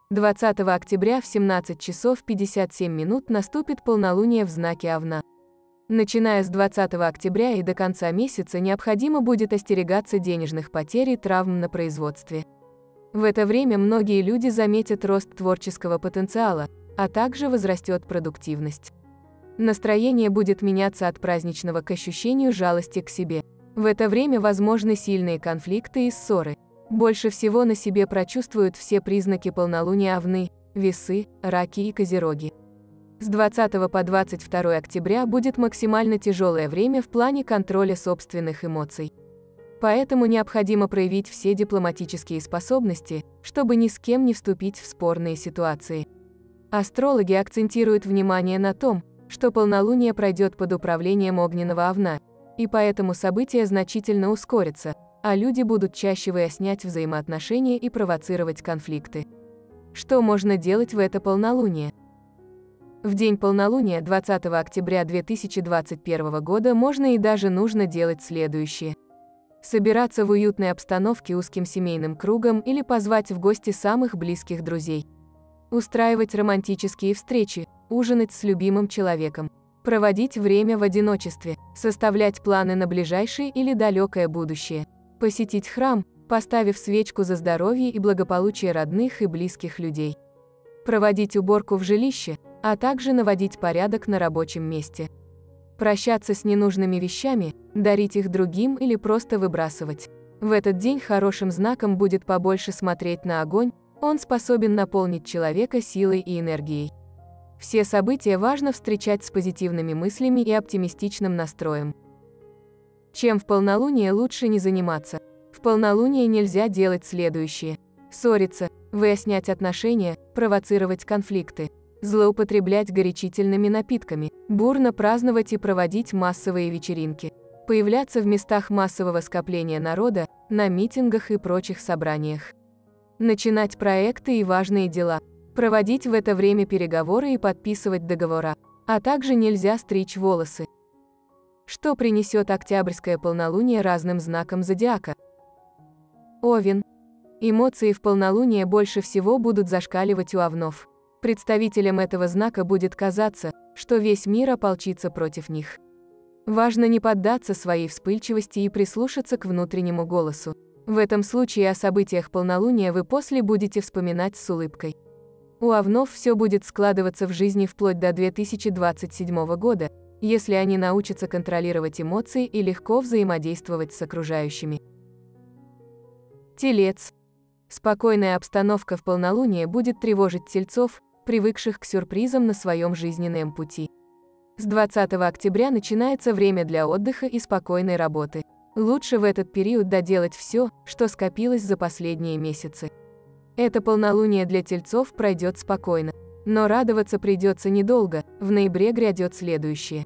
20 октября в 17 часов 57 минут наступит полнолуние в знаке Овна. Начиная с 20 октября и до конца месяца необходимо будет остерегаться денежных потерь и травм на производстве. В это время многие люди заметят рост творческого потенциала, а также возрастет продуктивность. Настроение будет меняться от праздничного к ощущению жалости к себе. В это время возможны сильные конфликты и ссоры. Больше всего на себе прочувствуют все признаки полнолуния Овны, Весы, Раки и Козероги. С 20 по 22 октября будет максимально тяжелое время в плане контроля собственных эмоций. Поэтому необходимо проявить все дипломатические способности, чтобы ни с кем не вступить в спорные ситуации. Астрологи акцентируют внимание на том, что полнолуние пройдет под управлением огненного Овна, и поэтому события значительно ускорятся, а люди будут чаще выяснять взаимоотношения и провоцировать конфликты. Что можно делать в это полнолуние? В день полнолуния 20 октября 2021 года можно и даже нужно делать следующее. Собираться в уютной обстановке узким семейным кругом или позвать в гости самых близких друзей. Устраивать романтические встречи, ужинать с любимым человеком. Проводить время в одиночестве, составлять планы на ближайшее или далекое будущее. Посетить храм, поставив свечку за здоровье и благополучие родных и близких людей. Проводить уборку в жилище, а также наводить порядок на рабочем месте. Прощаться с ненужными вещами, дарить их другим или просто выбрасывать. В этот день хорошим знаком будет побольше смотреть на огонь, он способен наполнить человека силой и энергией. Все события важно встречать с позитивными мыслями и оптимистичным настроем. Чем в полнолуние лучше не заниматься? В полнолуние нельзя делать следующее: ссориться, выяснять отношения, провоцировать конфликты, злоупотреблять горячительными напитками, бурно праздновать и проводить массовые вечеринки, появляться в местах массового скопления народа, на митингах и прочих собраниях. Начинать проекты и важные дела, проводить в это время переговоры и подписывать договора, а также нельзя стричь волосы. Что принесет октябрьское полнолуние разным знакам зодиака? Овен. Эмоции в полнолуние больше всего будут зашкаливать у овнов. Представителям этого знака будет казаться, что весь мир ополчится против них. Важно не поддаться своей вспыльчивости и прислушаться к внутреннему голосу. В этом случае о событиях полнолуния вы после будете вспоминать с улыбкой. У овнов все будет складываться в жизни вплоть до 2027 года, если они научатся контролировать эмоции и легко взаимодействовать с окружающими. Телец. Спокойная обстановка в полнолуние будет тревожить тельцов, привыкших к сюрпризам на своем жизненном пути. С 20 октября начинается время для отдыха и спокойной работы. Лучше в этот период доделать все, что скопилось за последние месяцы. Это полнолуние для тельцов пройдет спокойно. Но радоваться придется недолго, в ноябре грядет следующее.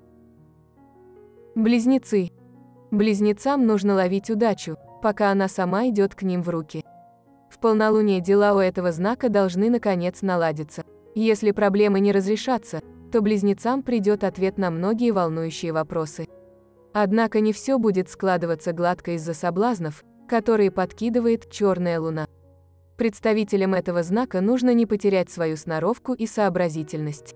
Близнецы. Близнецам нужно ловить удачу, пока она сама идет к ним в руки. В полнолуние дела у этого знака должны наконец наладиться. Если проблемы не разрешатся, то близнецам придет ответ на многие волнующие вопросы. Однако не все будет складываться гладко из-за соблазнов, которые подкидывает черная луна. Представителям этого знака нужно не потерять свою сноровку и сообразительность.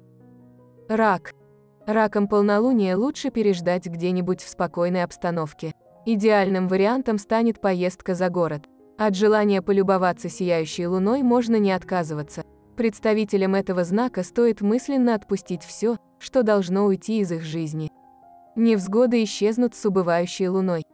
Рак. Раком полнолуния лучше переждать где-нибудь в спокойной обстановке. Идеальным вариантом станет поездка за город. От желания полюбоваться сияющей луной можно не отказываться. Представителям этого знака стоит мысленно отпустить все, что должно уйти из их жизни. Невзгоды исчезнут с убывающей луной.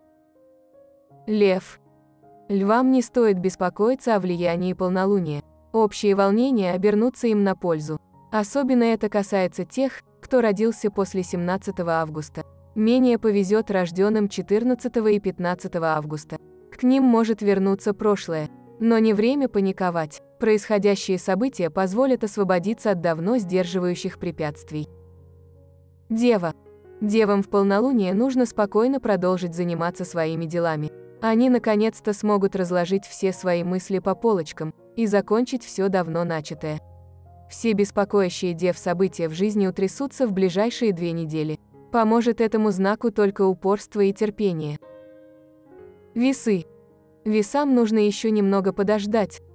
Лев. Львам не стоит беспокоиться о влиянии полнолуния. Общие волнения обернутся им на пользу. Особенно это касается тех, кто родился после 17 августа. Менее повезет рожденным 14 и 15 августа. К ним может вернуться прошлое. Но не время паниковать. Происходящие события позволят освободиться от давно сдерживающих препятствий. Дева. Девам в полнолуние нужно спокойно продолжить заниматься своими делами. Они наконец-то смогут разложить все свои мысли по полочкам и закончить все давно начатое. Все беспокоящие дев события в жизни утрясутся в ближайшие 2 недели. Поможет этому знаку только упорство и терпение. Весы. Весам нужно еще немного подождать,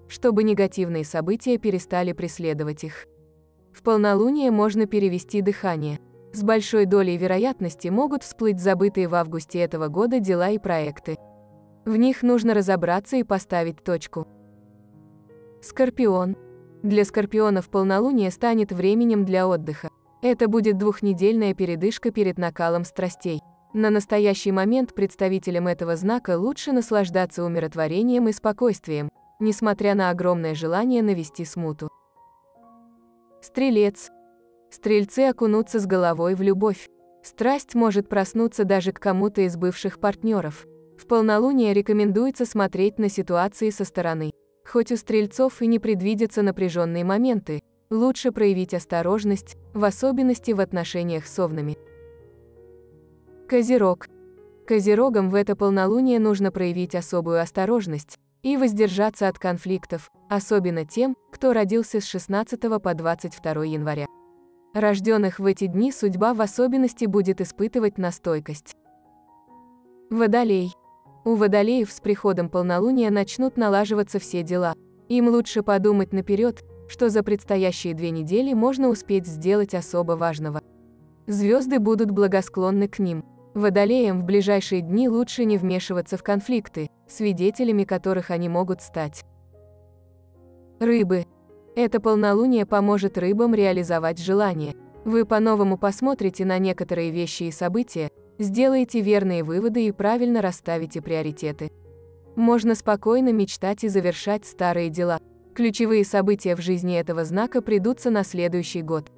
чтобы негативные события перестали преследовать их. В полнолуние можно перевести дыхание. С большой долей вероятности могут всплыть забытые в августе этого года дела и проекты. В них нужно разобраться и поставить точку. Скорпион. Для скорпионов полнолуние станет временем для отдыха. Это будет двухнедельная передышка перед накалом страстей. На настоящий момент представителям этого знака лучше наслаждаться умиротворением и спокойствием, несмотря на огромное желание навести смуту. Стрелец. Стрельцы окунутся с головой в любовь. Страсть может проснуться даже к кому-то из бывших партнеров. В полнолуние рекомендуется смотреть на ситуации со стороны. Хоть у стрельцов и не предвидятся напряженные моменты, лучше проявить осторожность, в особенности в отношениях с овнами. Козерог. Козерогам в это полнолуние нужно проявить особую осторожность и воздержаться от конфликтов, особенно тем, кто родился с 16 по 22 января. Рожденных в эти дни судьба в особенности будет испытывать на стойкость. Водолей. У водолеев с приходом полнолуния начнут налаживаться все дела. Им лучше подумать наперед, что за предстоящие 2 недели можно успеть сделать особо важного. Звезды будут благосклонны к ним. Водолеям в ближайшие дни лучше не вмешиваться в конфликты, свидетелями которых они могут стать. Рыбы. Это полнолуние поможет рыбам реализовать желания. Вы по-новому посмотрите на некоторые вещи и события, сделаете верные выводы и правильно расставите приоритеты. Можно спокойно мечтать и завершать старые дела. Ключевые события в жизни этого знака придутся на следующий год.